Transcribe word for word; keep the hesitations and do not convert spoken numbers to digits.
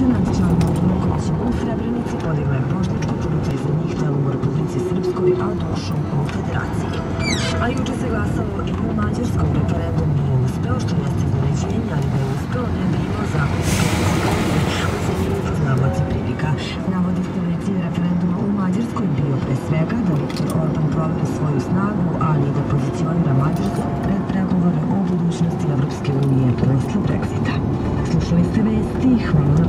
nad Čanom Vukovićem u Srebrenici podigla je bošnjačko poljoprivrednih delom u Republici Srpskoj, a dušom u Federaciji. A juče se glasalo i u mađarskom referendumu nije uspeo, što jeste iznenađenje, ali da je uspeo ne bi imao zakonske konsekvence, ocenjuju poznavaoci prilika. Navodi se da je cilj referenduma u Mađarskoj bio pre svega da Viktor Orban proveri svoju snagu, ali i da pozicionira Mađarsku pred pregovore o budućnosti Evropske unije posle Brexita. Slušali ste vesti, hvala na